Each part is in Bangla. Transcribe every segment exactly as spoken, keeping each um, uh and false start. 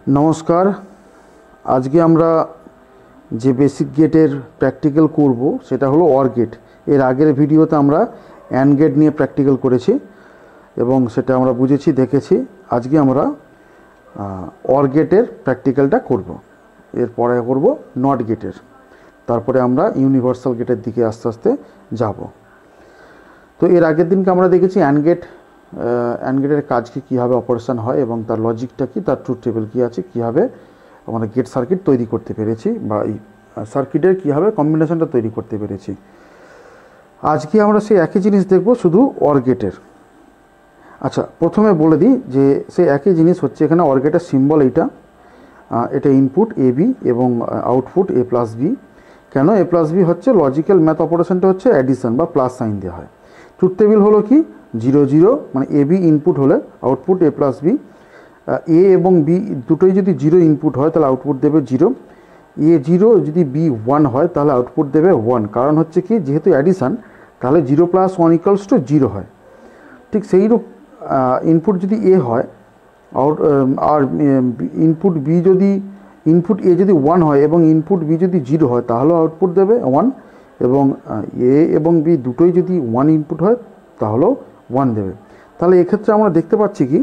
নমস্কার। আজকে আমরা যে বেসিক গেটের প্র্যাকটিক্যাল করব সেটা হলো অর গেট। এর আগের ভিডিওতে আমরা অ্যান্ড গেট নিয়ে প্র্যাকটিক্যাল করেছি এবং সেটা আমরা বুঝেছি দেখেছি। আজকে আমরা অর গেটের প্র্যাকটিক্যালটা করব, এরপরে করব নট গেটের, তারপরে আমরা ইউনিভার্সাল গেটের দিকে আস্তে আস্তে যাব। তো এর আগের দিনকে আমরা দেখেছি অ্যান্ড গেট অ্যান্ড গেটের কাজ কি, কীভাবে অপারেশন হয় এবং তার লজিকটা কি, তার ট্রুথ টেবিল কী আছে, কীভাবে আমরা গেট সার্কিট তৈরি করতে পেরেছি বা এই সার্কিটের কীভাবে কম্বিনেশনটা তৈরি করতে পেরেছি। আজকে আমরা সেই একই জিনিস দেখব, শুধু অর গেটের। আচ্ছা, প্রথমে বলে দিই যে সেই একই জিনিস হচ্ছে এখানে অর গেটের সিম্বল এইটা, এটা ইনপুট এ বি এবং আউটপুট এ প্লাস বি। কেন এ প্লাস বি হচ্ছে, লজিক্যাল ম্যাথ অপারেশনটা হচ্ছে অ্যাডিশন বা প্লাস সাইন দেওয়া হয়। ট্রুথ টেবিল হলো কি, জিরো জিরো মানে এ বি ইনপুট হলে output A plus B. A এবং বি দুটোই যদি জিরো ইনপুট হয় তাহলে আউটপুট দেবে জিরো। এ জিরো যদি বি ওয়ান হয় তাহলে আউটপুট দেবে ওয়ান। কারণ হচ্ছে কি, যেহেতু অ্যাডিশান তাহলে zero plus one equals to zero হয়। ঠিক সেইরূপ ইনপুট যদি এ হয় আউট আর ইনপুট বি যদি ইনপুট এ যদি ওয়ান হয় এবং ইনপুট বি যদি জিরো হয় তাহলেও আউটপুট দেবে ওয়ান, এবং এ এবং বি দুটোই যদি ওয়ান ইনপুট হয় তাহলেও ওয়ান দেবে। তাহলে এক্ষেত্রে আমরা দেখতে পাচ্ছি কি,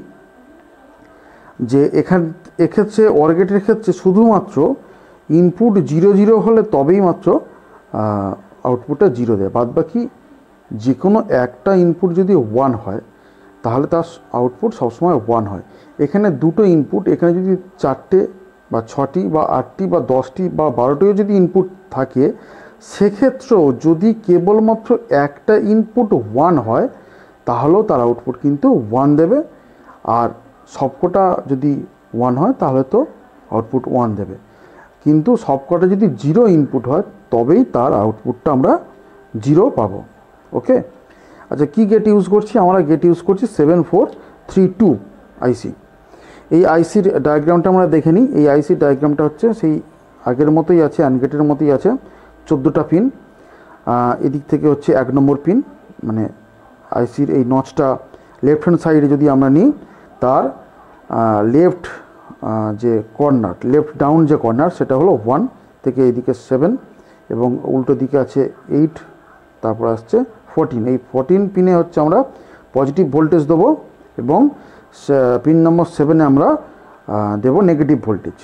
যে এখান এক্ষেত্রে অর গেটের ক্ষেত্রে শুধুমাত্র ইনপুট জিরো জিরো হলে তবেই মাত্র আউটপুটটা জিরো দেয়। বাদ বাকি যে কোনো একটা ইনপুট যদি ওয়ান হয় তাহলে তার আউটপুট সবসময় ওয়ান হয়। এখানে দুটো ইনপুট, এখানে যদি চারটে বা ছটি বা আটটি বা দশটি বা বারোটিও যদি ইনপুট থাকে, সেক্ষেত্রেও যদি কেবলমাত্র একটা ইনপুট ওয়ান হয় তাহলেও তার আউটপুট কিন্তু ওয়ান দেবে, আর সবকটা যদি ওয়ান হয় তাহলে তো আউটপুট ওয়ান দেবে। কিন্তু সবকটা যদি জিরো ইনপুট হয় তবেই তার আউটপুটটা আমরা জিরো পাবো। ওকে, আচ্ছা কি গেট ইউজ করছি? আমরা গেট ইউজ করছি seven four three two IC. এই আইসির ডায়াগ্রামটা আমরা দেখে নিই। এই আইসির ডায়াগ্রামটা হচ্ছে সেই আগের মতোই আছে, অ্যান্ড গেটের মতোই আছে। চোদ্দোটা পিন, এদিক থেকে হচ্ছে এক নম্বর পিন, মানে আইসির এই নচটা লেফট হ্যান্ড সাইডে যদি আমরা নিই, তার লেফট যে কর্নার, লেফট ডাউন যে কর্নার সেটা হলো ওয়ান থেকে এইদিকে সেভেন, এবং উল্টো দিকে আছে এইট, তারপর আসছে ফোরটিন। এই ফোরটিন পিনে হচ্ছে আমরা পজিটিভ ভোল্টেজ দেবো এবং পিন নম্বর সেভেনে আমরা দেব নেগেটিভ ভোল্টেজ।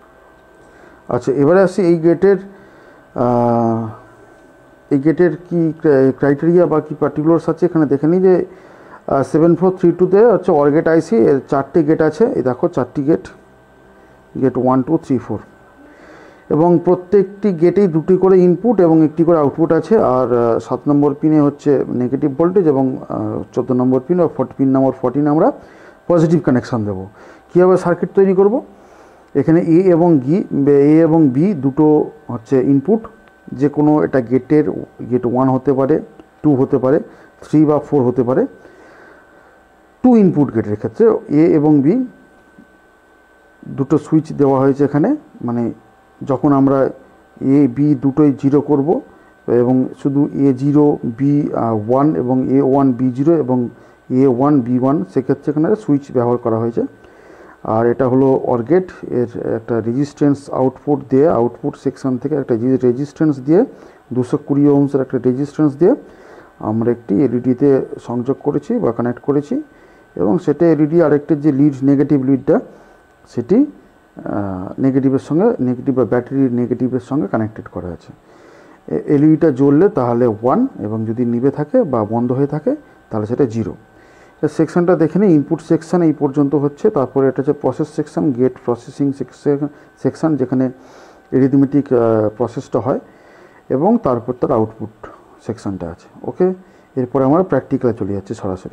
আচ্ছা, এবারে আসি এই গেটের এই গেটের কী ক্রাইটেরিয়া বা কী পার্টিকুলার্স আছে এখানে দেখে নিই। যে সেভেন ফোর থ্রি টুতে হচ্ছে অর গেট আইসি, এর চারটি গেট আছে। এই দেখো চারটি gate, gate one two three four, এবং প্রত্যেকটি গেটেই দুটি করে ইনপুট এবং একটি করে আউটপুট আছে। আর সাত নম্বর পিনে হচ্ছে নেগেটিভ ভোল্টেজ এবং চোদ্দো নম্বর পিন বা পিন নম্বর ফোরটিন আমরা পজিটিভ কানেকশান দেবো। কীভাবে সার্কিট তৈরি করব? এখানে এ এবং গি এ এবং বি দুটো হচ্ছে ইনপুট, যে কোনো এটা গেটের গেট ওয়ান হতে পারে, টু হতে পারে, থ্রি বা ফোর হতে পারে। টু ইনপুট গেটের ক্ষেত্রে এ এবং বি দুটো সুইচ দেওয়া হয়েছে এখানে, মানে যখন আমরা এ বি দুটোই জিরো করব এবং শুধু এ জিরো বি ওয়ান এবং এ ওয়ান বি জিরো এবং এ ওয়ান বি ওয়ান, সেক্ষেত্রে এখানে সুইচ ব্যবহার করা হয়েছে। আর এটা হলো অর গেট, এর একটা রেজিস্ট্যান্স আউটপুট দিয়ে, আউটপুট সেকশন থেকে একটা রেজিস্ট্যান্স দিয়ে, দুশো কুড়ি ওহমসের একটা রেজিস্ট্যান্স দিয়ে আমরা একটি এলইডিতে সংযোগ করেছি বা কানেক্ট করেছি, এবং সেটা এলইডি আরেকটি যে লিড, নেগেটিভ লিডটা, সেটি নেগেটিভের সঙ্গে, নেগেটিভ বা ব্যাটারির নেগেটিভের সঙ্গে কানেক্টেড করা আছে। এলইডিটা জ্বললে তাহলে ওয়ান, এবং যদি নিভে থাকে বা বন্ধ হয়ে থাকে তাহলে সেটা জিরো। এর সেকশনটা দেখে নিই। ইনপুট সেকশন এই পর্যন্ত হচ্ছে, তারপরে এটা হচ্ছে process section, gate processing section, যেখানে এরিথমেটিক প্রসেসটা হয়, এবং তারপর তার আউটপুট সেকশনটা আছে। ওকে, এরপরে আমরা প্র্যাকটিক্যালে চলে যাচ্ছি সরাসরি।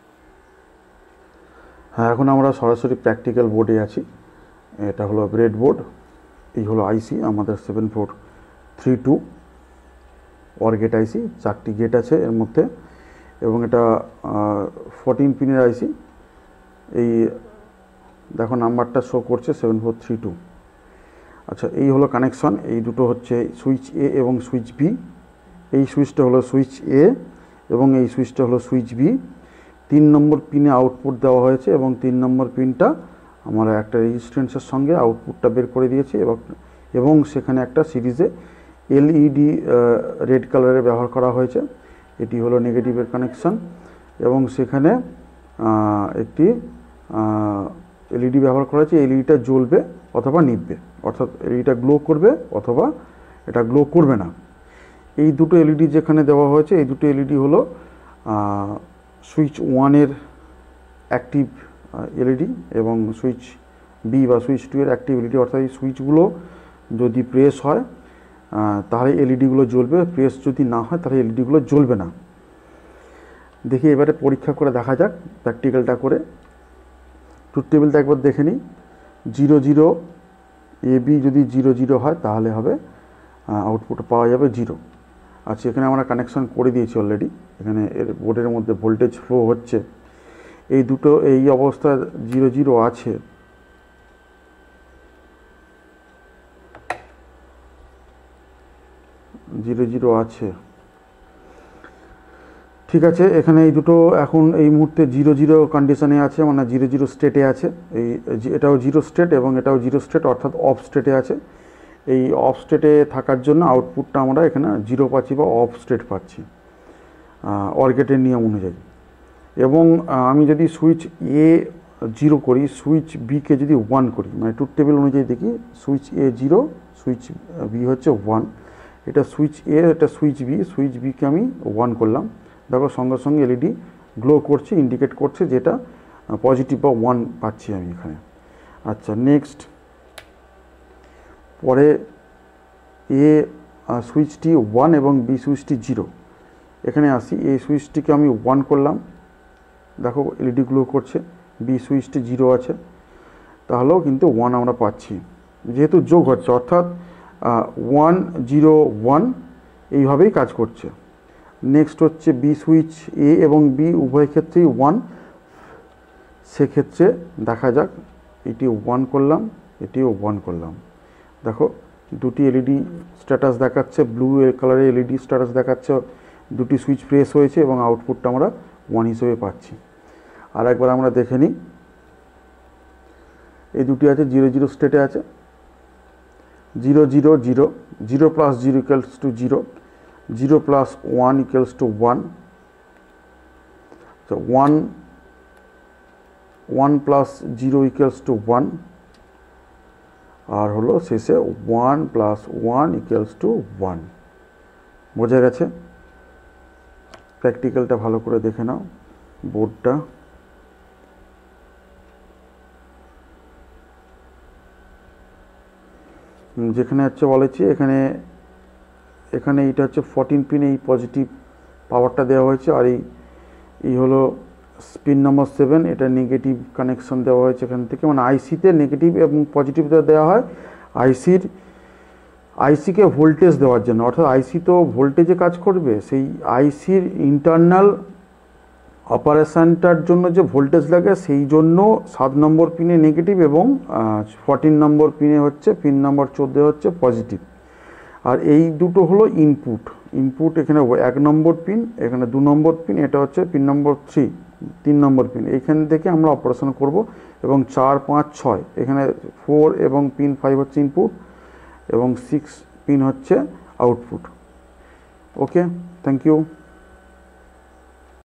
হ্যাঁ, এখন আমরা সরাসরি প্র্যাকটিক্যাল বোর্ডে আছি। এটা হলো ব্রেড বোর্ড, এই হলো আইসি আমাদের seven four three two OR gate IC. চারটি গেট আছে এর মধ্যে, এবং এটা ফোরটিন পিনের আইসি। এই দেখো নাম্বারটা শো করছে সেভেন ফোর থ্রি টু। আচ্ছা, এই হলো কানেকশন। এই দুটো হচ্ছে সুইচ এ এবং সুইচ বি। এই সুইচটা হলো সুইচ এ এবং এই সুইচটা হলো সুইচ বি। তিন নম্বর পিনে আউটপুট দেওয়া হয়েছে এবং তিন নম্বর পিনটা আমরা একটা রেজিস্ট্যান্সের সঙ্গে আউটপুটটা বের করে দিয়েছি এবং এবং সেখানে একটা সিরিজে এলইডি রেড কালারের ব্যবহার করা হয়েছে। এটি হলো নেগেটিভের কানেকশন এবং সেখানে একটি এলইডি ব্যবহার করা হয়েছে। এলইডিটা জ্বলবে অথবা নিভবে, অর্থাৎ এলইডিটা গ্লো করবে অথবা এটা গ্লো করবে না। এই দুটো এলইডি যেখানে দেওয়া হয়েছে, এই দুটো এলইডি হলো সুইচ ওয়ানের অ্যাক্টিভ এলইডি এবং সুইচ বি বা সুইচ টু এর অ্যাক্টিভ এলইডি। অর্থাৎ এই সুইচগুলো যদি প্রেস হয় তাহলে এলইডিগুলো জ্বলবে, প্রেস যদি না হয় তাহলে এলইডিগুলো জ্বলবে না। দেখি এবারে পরীক্ষা করে দেখা যাক প্র্যাকটিক্যালটা করে। ট্রুথ টেবিলটা একবার দেখে নিই। জিরো জিরো এ বি যদি জিরো জিরো হয় তাহলে হবে আউটপুট পাওয়া যাবে জিরো। আচ্ছা, এখানে আমরা কানেকশন করে দিয়েছি অলরেডি। এখানে এর বোর্ডের মধ্যে ভোল্টেজ ফ্লো হচ্ছে। এই দুটো এই অবস্থায় জিরো জিরো আছে। জিরো জিরো আছে, ঠিক আছে। এখানে এই দুটো এখন এই মুহূর্তে জিরো জিরো কন্ডিশনে আছে, মানে জিরো জিরো স্টেটে আছে। এই এটাও জিরো স্টেট এবং এটাও জিরো স্টেট, অর্থাৎ অফ স্টেটে আছে। এই অফ স্টেটে থাকার জন্য আউটপুটটা আমরা এখানে জিরো পাচ্ছি বা অফ স্টেট পাচ্ছি অর গেটের নিয়ম অনুযায়ী। এবং আমি যদি সুইচ এ জিরো করি, সুইচ বিকে যদি ওয়ান করি, মানে ট্রুথ টেবিল অনুযায়ী দেখি, switch A zero, switch B হচ্ছে ওয়ান। এটা সুইচ এ, এটা সুইচ বি, সুইচ বিকে আমি ওয়ান করলাম। দেখো সঙ্গে সঙ্গে এলইডি গ্লো করছে, ইন্ডিকেট করছে যেটা পজিটিভ বা ওয়ান পাচ্ছি আমি এখানে। আচ্ছা, নেক্সট পরে এ সুইচটি ওয়ান এবং বি সুইচটি জিরো। এখানে আসি, এই সুইচটিকে আমি ওয়ান করলাম, দেখো এলইডি গ্লো করছে। বি সুইচটি জিরো আছে, তাহলেও কিন্তু ওয়ান আমরা পাচ্ছি, যেহেতু যোগ হচ্ছে, অর্থাৎ ওয়ান জিরো ওয়ান এইভাবেই কাজ করছে। নেক্সট হচ্ছে বি সুইচ এ এবং বি উভয় ক্ষেত্রেই ওয়ান। সেক্ষেত্রে দেখা যাক, এটি ওয়ান করলাম, এটিও ওয়ান করলাম। দেখো দুটি এলইডি স্ট্যাটাস দেখাচ্ছে, ব্লু কালারের এলইডি স্ট্যাটাস দেখাচ্ছে, দুটি সুইচ প্রেস হয়েছে এবং আউটপুটটা আমরা ওয়ান হিসেবে পাচ্ছি। আর একবার আমরা দেখে নিই, এই দুটি আছে জিরো জিরো স্টেটে আছে। Zero zero zero, zero plus zero equals to zero, zero plus one equals to one, তো one one plus zero equals to one, আর হলো শেষে one plus one equals to one. বোঝা গেছে? প্র্যাকটিক্যালটা ভালো করে দেখে নাও বোর্ডটা। যেখানে হচ্ছে বলেছি, এখানে এখানে এইটা হচ্ছে ফোরটিন পিন, এই পজিটিভ পাওয়ারটা দেওয়া হয়েছে। আর এই এই হলো পিন নম্বর সেভেন, এটা নেগেটিভ কানেকশন দেওয়া হয়েছে এখান থেকে, মানে আইসিতে নেগেটিভ এবং পজিটিভ দেওয়া হয় আইসির আইসিকে ভোল্টেজ দেওয়ার জন্য। অর্থাৎ আইসি তো ভোল্টেজে কাজ করবে, সেই আইসির ইন্টারনাল অপারেশানটার জন্য যে ভোল্টেজ লাগে সেই জন্য সাত নম্বর পিনে নেগেটিভ এবং ফোরটিন নম্বর পিনে হচ্ছে, পিন নম্বর চোদ্দো হচ্ছে পজিটিভ। আর এই দুটো হলো ইনপুট। ইনপুট এখানে এক নম্বর পিন, এখানে দু নম্বর পিন, এটা হচ্ছে পিন নম্বর থ্রি, তিন নম্বর পিন। এইখান থেকে আমরা অপারেশন করব। এবং চার পাঁচ ছয় এখানে ফোর এবং পিন ফাইভ হচ্ছে ইনপুট এবং সিক্স পিন হচ্ছে আউটপুট। Okay, thank you.